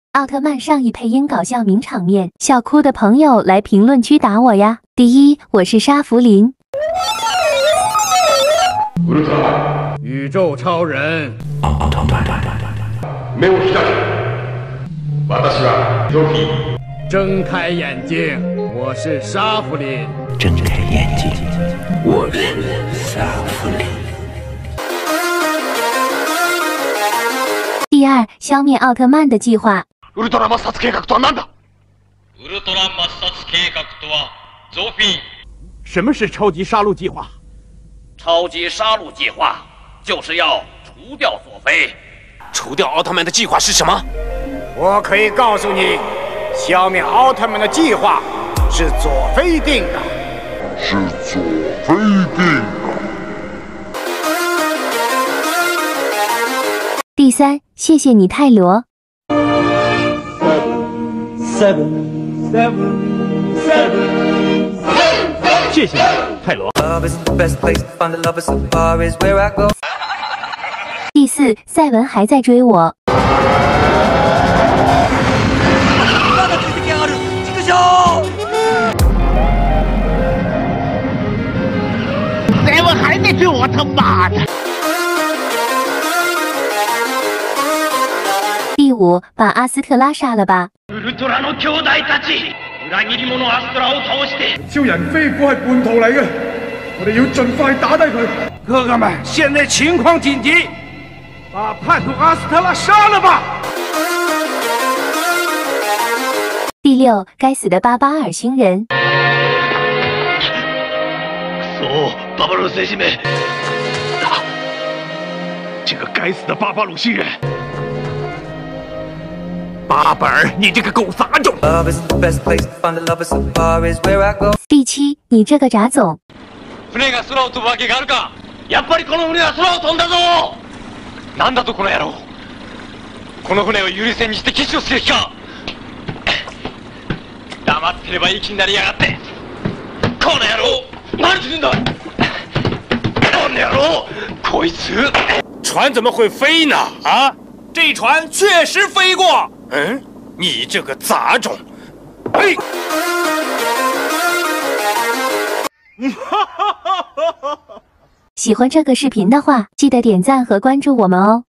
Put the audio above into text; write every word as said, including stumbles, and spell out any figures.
奥特曼上一配音搞笑名场面，笑哭的朋友来评论区打我呀！第一，我是沙弗林。 宇宙超人。 奥特曼。 目を開け。私はロキ。 睁开眼睛，我是沙弗林。 睁开眼睛，我是沙弗林。 第二，消灭奥特曼的计划。 ウルトラ抹殺計画とは何だ？ ウルトラ抹殺計画とはゾフィー。 什么是超级杀戮计划？ 超级杀戮计划就是要除掉佐菲。 除掉奥特曼的计划是什么？ 我可以告诉你，消灭奥特曼的计划是佐菲定的。 是佐菲定的。 第三，谢谢你泰罗。 Seven, seven, seven, seven. 谢谢泰罗。 第四，赛文还在追我。 赛文还在追我，他妈的！ 第五，把阿斯特拉杀了吧。 ウルトラの兄弟たち、裏切り者アストラを倒して。 超人飛過係叛徒嚟嘅，我哋要盡快打低佢。 哥哥們，現在情況緊急，把叛徒阿斯特拉殺了吧！ 第六，該死的巴巴爾星人。 くそ、ババ魯星人め！ 这个该死的巴巴鲁星人！ 巴本儿，你这个狗杂种！ 第七，你这个杂种！ 船が空を飛ぶわけがあるか！ やっぱりこの船は空を飛んだぞ！ なんだとこの野郎！この船を有利船にして騎士をする気か！黙ってればいい気になりやがって！この野郎！何するんだ！この野郎！こいつ！ 船怎么会飞呢？啊，这船确实飞过。嗯，你这个杂种！嘿！ 喜欢这个视频的话，记得点赞和关注我们哦。